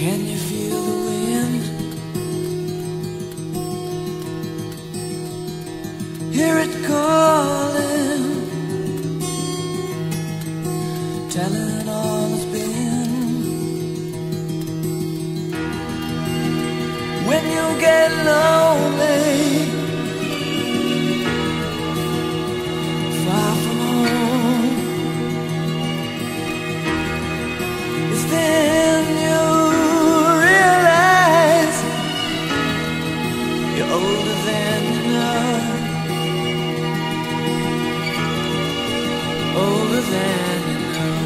Can you feel the wind? Hear it calling, telling all it's been. When you get lonely, far from home, it's then you realize you're older than you know. Older than you know.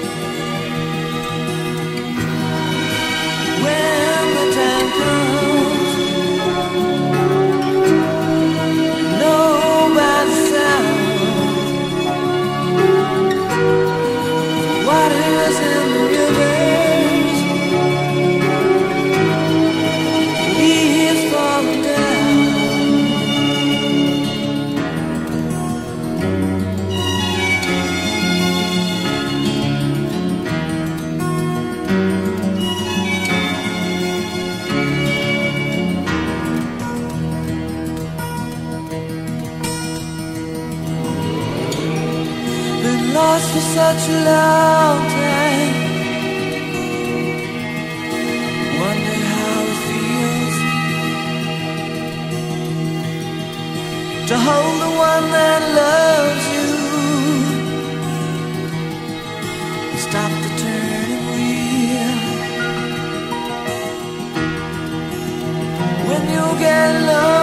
When the time comes, know by the sound what is in the rivers, leaves falling down. Lost for such a long time. Wonder how it feels to hold the one that loves you. Stop the turning wheel when you get lost.